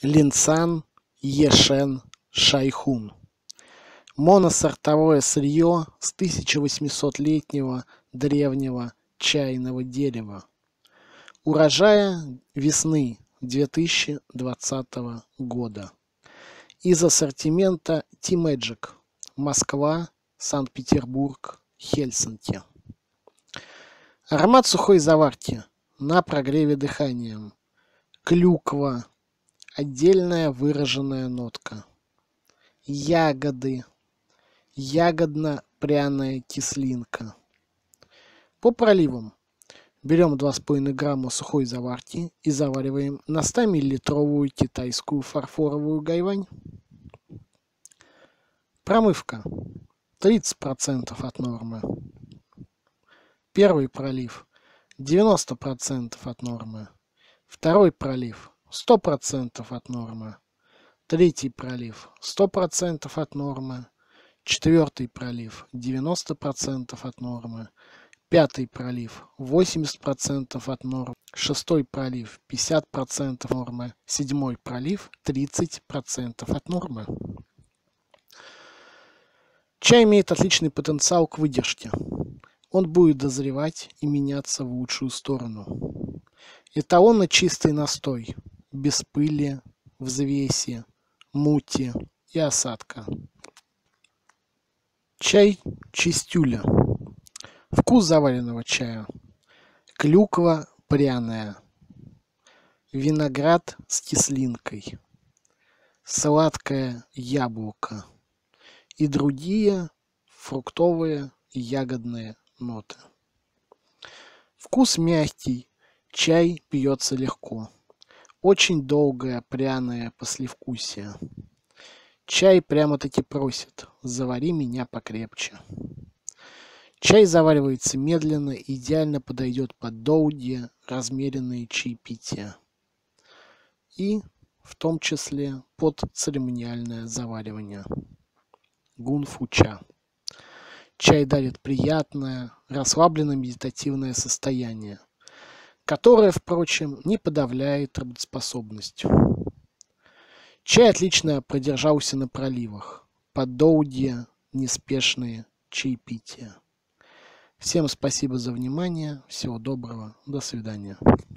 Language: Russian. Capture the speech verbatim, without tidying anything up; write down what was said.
Линцан Ешен Шайхун. Моносортовое сырье с тысяча восьмисотлетнего древнего чайного дерева. Урожая весны две тысячи двадцатого года. Из ассортимента T-Magic. Москва, Санкт-Петербург, Хельсинки. Аромат сухой заварки на прогреве дыханием. Клюква. Отдельная выраженная нотка. Ягоды. Ягодно-пряная кислинка. По проливам. Берем два с половиной грамма сухой заварки и завариваем на сто миллилитровую китайскую фарфоровую гайвань. Промывка. тридцать процентов от нормы. Первый пролив. девяносто процентов от нормы. Второй пролив. сто процентов от нормы. Третий пролив. сто процентов от нормы. Четвертый пролив. девяносто процентов от нормы. Пятый пролив. восемьдесят процентов от нормы. Шестой пролив. пятьдесят процентов нормы. Седьмой пролив. тридцать процентов от нормы. Чай имеет отличный потенциал к выдержке. Он будет дозревать и меняться в лучшую сторону. Эталонно чистый настой. Без пыли, взвеси, мути и осадка. Чай чистюля. Вкус заваренного чая. Клюква пряная. Виноград с кислинкой. Сладкое яблоко. И другие фруктовые и ягодные ноты. Вкус мягкий. Чай пьется легко. Очень долгое пряное послевкусие. Чай прямо-таки просит: завари меня покрепче. Чай заваривается медленно и идеально подойдет под долгие размеренные чаепития. И в том числе под церемониальное заваривание. Гунфу-ча. Чай дарит приятное, расслабленно-медитативное состояние, которое, впрочем, не подавляет работоспособность. Чай отлично продержался на проливах, под долгие, неспешные чаепития. Всем спасибо за внимание, всего доброго, до свидания.